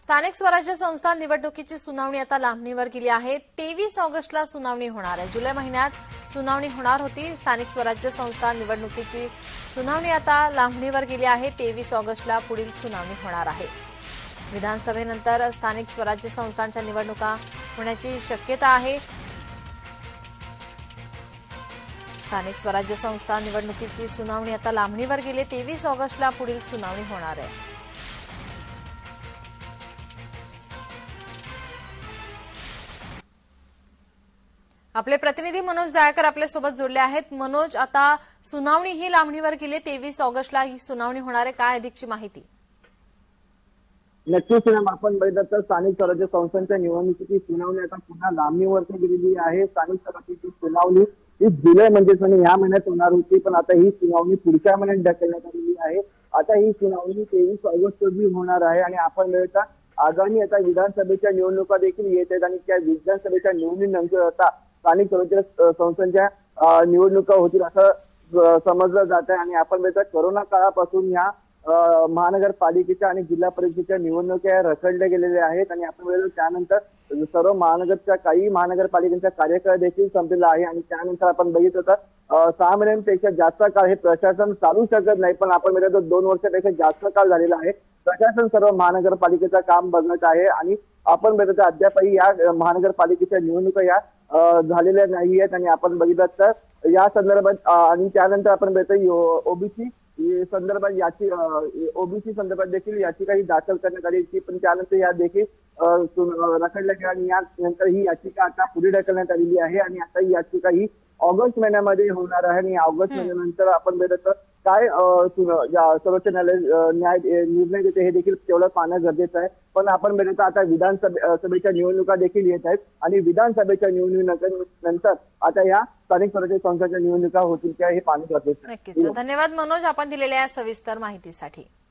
स्थानिक स्वराज्य संस्था निवडणुकीची सुनावणी आता लांबणीवर गेली आहे। 23 ऑगस्टला सुनावणी होणार आहे। जुलै महिन्यात सुनावणी होणार होती। स्थानिक स्वराज्य संस्था निवडणुकीची सुनावणी आता लांबणीवर गेली आहे। 23 ऑगस्टला पुढील सुनावणी होणार आहे। विधानसभेनंतर स्थानिक स्वराज्य संस्थांच्या निवडणुका होण्याची शक्यता आहे। स्थानिक स्वराज्य संस्था निवडणुकीची सुनावणी आता लांबणीवर गेली। 23 ऑगस्टला पुढील सुनावणी होणार आहे। आपले प्रतिनिधी मनोज दायकर आपल्या सोबत जोडले आहेत। मनोज, आता सुनावणी ही लांबणीवर गेली, 23 ऑगस्टला ही सुनावणी होणार आहे, काय अधिकची माहिती? नक्कीच आपण बघितलं तर स्थानिक स्वराज्य संस्थांच्या निवडणुकीची सुनावणी आता पुन्हा लांबणीवरती गेलेली आहे। स्थानिक स्वराज्याची सुनावणी ही जुलै म्हणजे या महिन्यात होणार होती, पण आता ही सुनावणी पुढच्या महिन्यात ढकलण्यात आलेली आहे। आता ही सुनावणी 23 ऑगस्ट रोजी होणार आहे आणि आपण बघितलं आगामी आता विधानसभेच्या निवडणुका देखील येत आहेत आणि त्या विधानसभेच्या निवडणुकीनंतर आता स्थानिक स्वराज्य संस्थांच्या निवडणुका होतील असं समजलं जात आहे। आणि आपण बघितलं कोरोना काळापासून या महानगरपालिकेच्या आणि जिल्हा परिषदेच्या निवडणुका रखडल्या गेलेल्या आहेत आणि आपण बघितलं त्यानंतर सर्व काही महानगरपालिकांचा कार्यकाळ देखील संपलेला आहे आणि त्यानंतर आपण बघितलं तर 6 महिन्यांपेक्षा जास्त काळ हे प्रशासन चालू शकत नाही, पण आपण बघितलं 2 वर्षापेक्षा जास्त काळ झालेला आहे। प्रशासन सर्व महानगरपालिकेचं काम बघत आहे आणि आपण बघितलं अद्यापही या महानगरपालिकेच्या निवडणुका या झालेल्या नाही आहेत आणि आपण बघितलं तर या संदर्भात आणि त्यानंतर आपण बघितलं ओबीसी संदर्भात ओबीसी संदर्भात देखील याचिका ही दाखल करण्यात आली होती, पण त्यानंतर या देखील रखडल्या गेल्या आणि यानंतर ही याचिका आता पुढे ढकलण्यात आलेली आहे आणि आता ही याचिका ही ऑगस्ट महिन्यामध्ये होणार आहे आणि ऑगस्ट महिन्यानंतर आपण बघितलं तर काय सर्वोच्च न्यायालय निर्णय देते हे देखील तेवढं पाहणं गरजेचं आहे। पण आपण बघितलं आता विधानसभेच्या निवडणुका देखील येत आहेत आणि विधानसभेच्या निवडणुकीनंतर आता या स्थानिक स्वराज्य संस्थांच्या निवडणुका होतील त्या हे पाहणं गरजेचं आहे। नक्कीच, धन्यवाद मनोज आपण दिलेल्या सविस्तर माहितीसाठी।